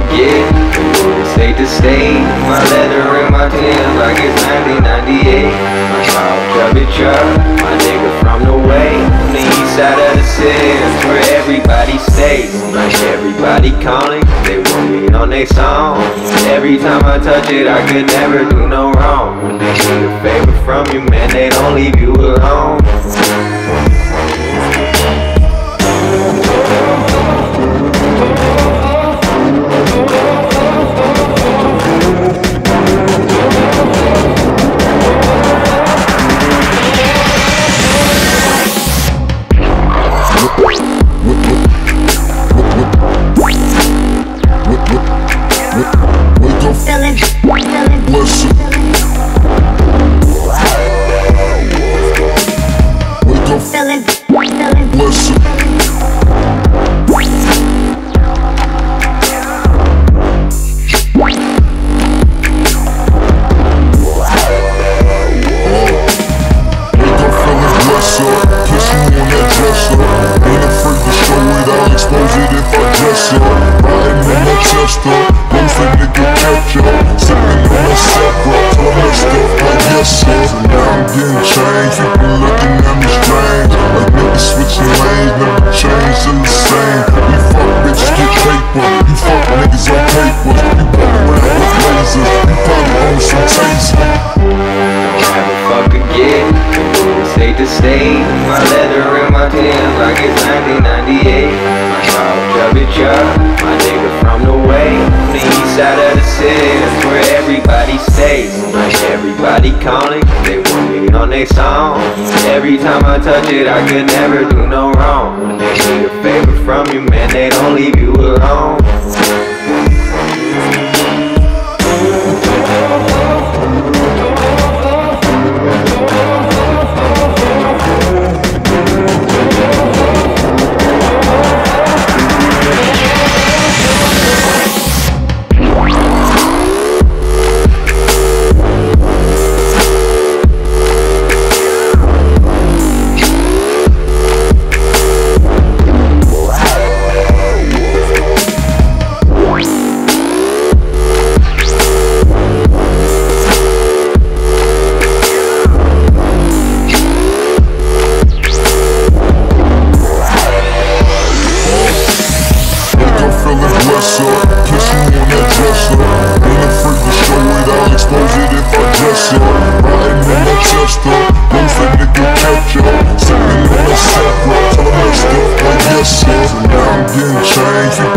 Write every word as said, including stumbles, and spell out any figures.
forget, the state to state. My leather in my Timbs like it's nineteen ninety-eight. My tall chubby truck, my nigga from the way, on the east side of the city, that's where everybody stays. Like everybody calling, they want me on their song. Every time I touch it, I could never do no wrong. When they need a favor from you, man, they don't leave you alone. State. My leather in my Timbs like it's nineteen ninety-eight. My tall chubby truck, my nigga from the way, on the east side of the city, that's where everybody stays. Like everybody calling, they want me on their song. Every time I touch it, I could never do no wrong. When they need a favor from you, man, they don't leave you alone. Getting changed.